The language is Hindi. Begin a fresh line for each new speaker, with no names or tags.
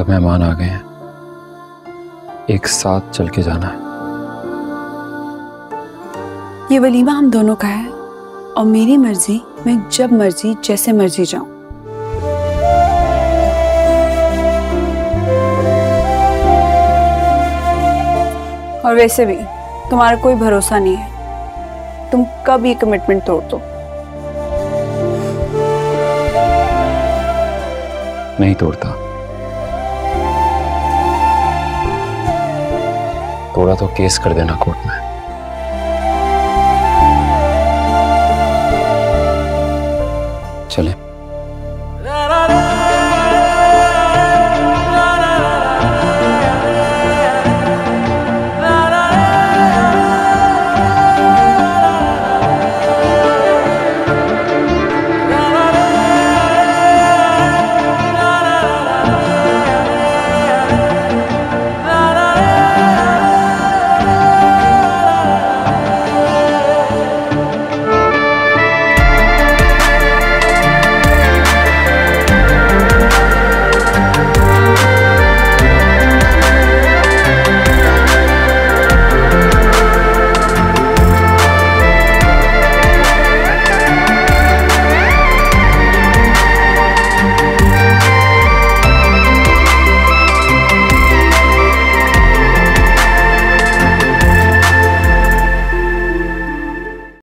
सब मेहमान आ गए हैं, एक साथ चल के जाना है।
ये वलीमा हम दोनों का है और मेरी मर्जी, मैं जब मर्जी जैसे मर्जी जाऊं। और वैसे भी तुम्हारा कोई भरोसा नहीं है, तुम कब ये कमिटमेंट तोड़ दो।
नहीं तोड़ता, तोड़ा तो केस कर देना कोर्ट में। चले।